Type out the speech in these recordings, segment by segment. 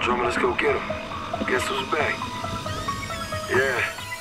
Drummer, let's go get him. Guess who's back? Yeah.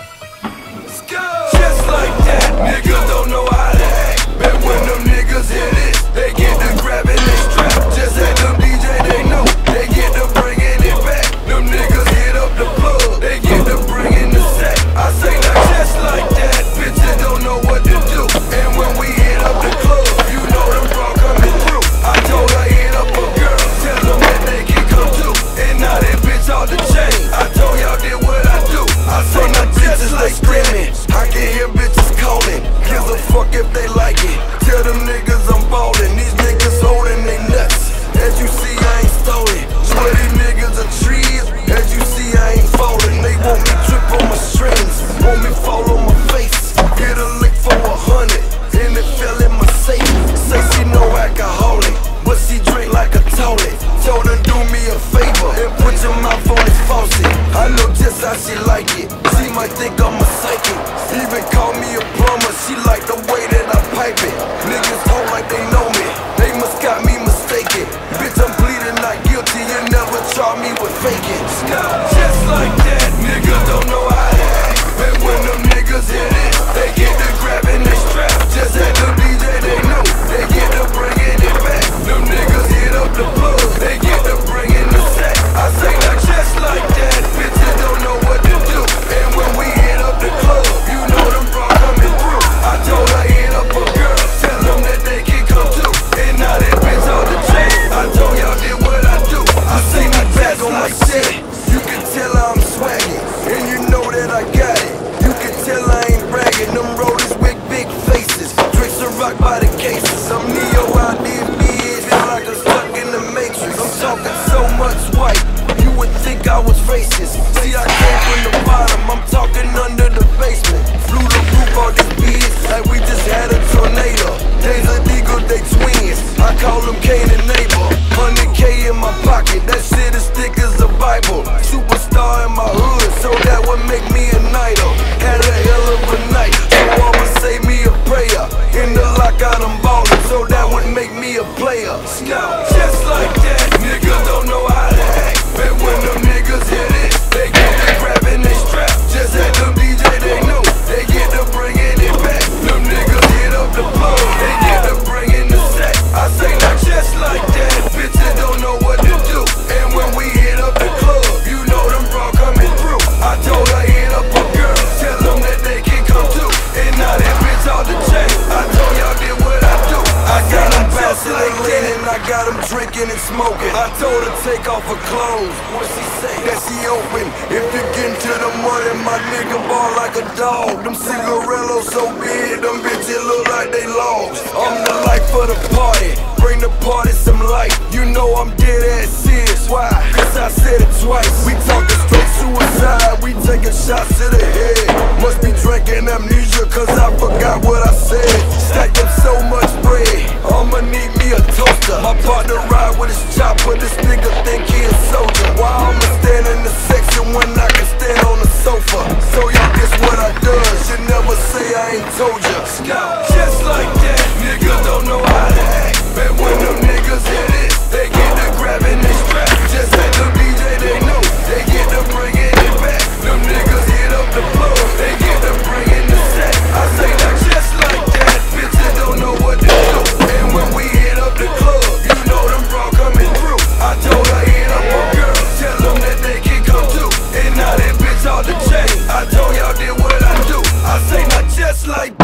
Let's go! Just like that, niggas don't know how to act. Bet when them niggas hit it, they get to grabbing the strap. Just at them DJ, they know they get to bringing it back. Them niggas hit up the plug, they get to bringing the sack. I say like just like that, bitches don't know what to do. And when we hit up the club, you know them bro coming through. I told her hit up a girl, tell them that they can come too. And now that bitch all the chain, I told y'all did what I do. I say my bitches they screaming, I can hear bitches calling. Gives a fuck if they like it. Tell them niggas I'm ballin', these niggas holding they nuts. As you see I ain't stolen, swear these niggas are trees. As you see I ain't falling, they want me trip on my strings, want me fall on my face. Get a lick for 100, and it fell in my safe. Say she no alcoholic, but she drink like a toilet. Told her do me a favor and put your mouth on this faucet. I know just how she like it, she might think I'm a psychic. Even call me a plumber, she like the way that I pipe it. Niggas hold like they know me, they must got me mistaken. Bitch, I'm bleeding, not guilty, you never try me with faking. Just like that, niggas don't know how to act. But when them niggas hit it, they get to grabbing their strap. Just at the DJ, they know they get to bringing it back. Them niggas hit up the plug, they get to bringing the sack. I say like just like that, bitches don't know what to do. And when we hit up the club, you know them bro coming through. I told her hit up a girl, tell them that they can come too. And now that bitch on the chain, I told y'all did what I do. I say my back on my shit, you can tell I'm swaggin', and you know that I got it. You can tell I ain't bragging, them rollers with big faces. Drinks are rock by the cases, I'm Neo out there, bitch, feel like I'm stuck in the Matrix. I'm talking so much white, you would think I was racist. See, I came from the bottom, I'm talking under the basement. Flew the roof on this bitch like we just had a tornado. Days of Eagle, they twins, I call them Cain and Abel. 100K in my pocket, that shit is thick as a Bible. Superstar in my hood, so that would make me an idol. Had a hell of a night, so I'ma say me a prayer. In the lockout I'm ballin', so that would make me a player. Just like that, niggas don't know how to act. But when them niggas hit it, they get to grabbing their strap. Just at them DJ, they know they get to bringing it back. Them niggas hit up the plug, they get to bringing the sack. I say not just like that, bitches don't know what to do. And when we hit up the club, you know them bro coming through. I told her hit up a girl, tell them that they can come too. And now that bitch all the chain, I told y'all did what I do. I got them bouncing like Lennon, I got them drinking and smoking. I told her take off her clothes, what she say? That she open. If you get into the money, my nigga ball like a dog. Them cigarillos so big, them bitches look like they lost. I'm the life of the party, bring the party some light. You know I'm dead ass serious, why? Cause I said it twice. We talking straight suicide, we taking shots to the head. Must be drinking amnesia cause I forgot what I said. Stacked up so much bread, I'ma need me a toaster. My partner ride with his chopper, this nigga think he a soldier. Why I'ma stand in the section when I can stand on the sofa? So y'all guess what I done, should never say I ain't told ya. Just like that, niggas don't know how to act. But when them niggas hit it, they get to grabbing their strap. Just at the DJ, they know they get to bringing it back. Them niggas hit up the plug, they get to bringing the sack. I say that just like that, bitches don't know what to do. And when we hit up the club, you know them bro coming through. I told her hit up a girl, tell them that they can come too. And now that bitch all the chain, I told y'all did what I do. I say not just like